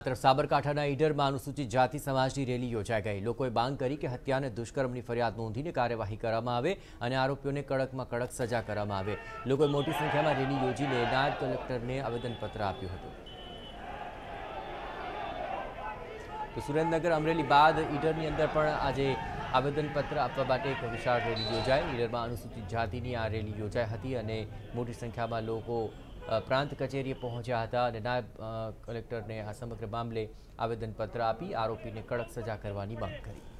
तरफ साबरकांठाના ઈડરમાં અનુસૂચિત જાતિ સમાજની રેલી યોજાઈ ગઈ। લોકોએ માંગ કરી કે હત્યા અને દુષ્કર્મની ફરિયાદ નોંધીને કાર્યવાહી કરવામાં આવે અને આરોપીઓને કડકમાં કડક સજા કરવામાં આવે। લોકોએ મોટી સંખ્યામાં રેલી યોજીને નાયબ કલેક્ટરને આવેદનપત્ર આપ્યું હતું। તો સુરેન્દ્રનગર અમરેલી બાદ ઈડરની અંદર પણ આજે આવેદનપત્ર આપવા માટે એક વિશાળ રેલી યોજાઈ। ઈડરમાં અનુસૂચિત જાતિની આ રેલી યોજાઈ હતી અને મોટી સંખ્યામાં લોકો प्रांत कचेरीए पहुंचा था और नायब कलेक्टर ने आ समग्र मामले आवेदनपत्र आपी आरोपी ने कड़क सजा करवानी मांग करी।